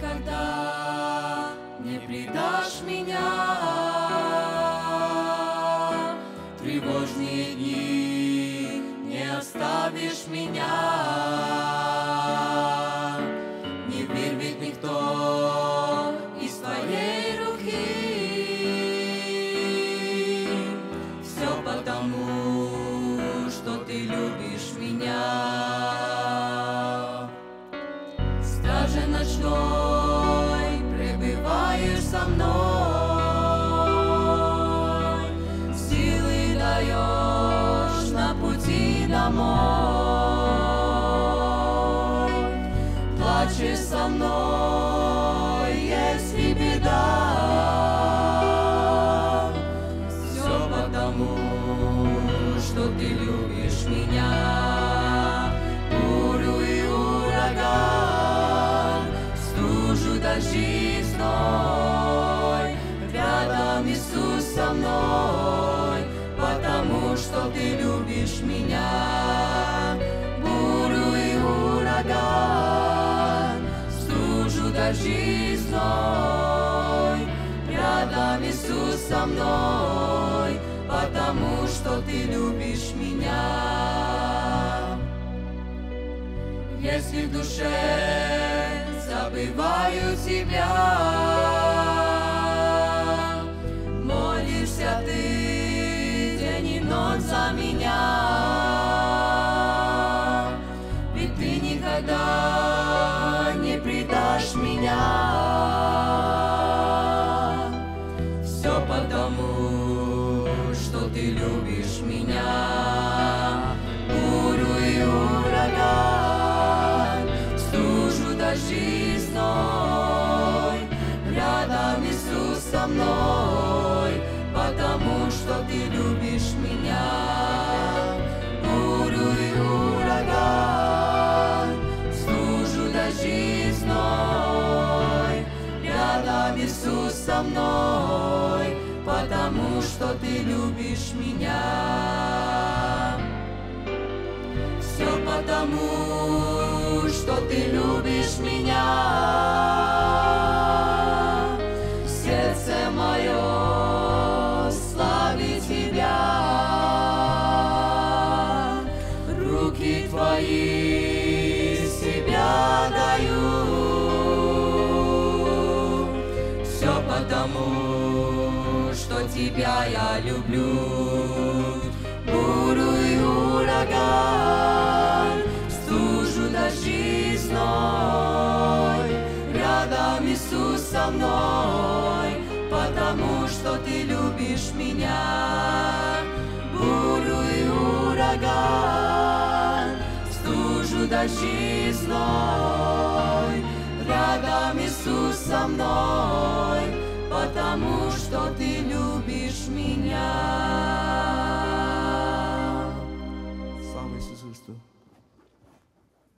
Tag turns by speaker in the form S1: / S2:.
S1: никогда не предашь меня. Тревожные дни не оставишь меня. Не вырвет никто из твоей руки. Все потому, что ты любишь меня. Страже ночной пребываешь со мной, силы даешь на пути домой. Плачешь со мной, если беда. Все потому, что ты любишь меня. Бурю и ураган, стужу дожди зной, рядом Иисус со мной, потому что ты любишь меня. Бурю и ураган, стужу дожди зной, рядом Иисус со мной, потому что ты любишь меня. Если в душе забываю тебя, молишься ты день и ночь за меня, ведь ты никогда не предашь меня. Все потому, что ты любишь меня. Бурю и ураган, стужу дожди зной, рядом Иисус со мной, потому что ты любишь меня. Бурю и ураган, стужу дожди зной, рядом Иисус со мной, потому что ты любишь меня. Все потому, что ты любишь меня. Сердце мое славит тебя. Руки твои себя даю. Все потому, что тебя я люблю. Бурю и ураган, стужу дожди зной, рядом Иисус со мной, потому что ты любишь меня. Бурю и ураган, стужу дожди зной, рядом Иисус со мной, потому что ты любишь меня.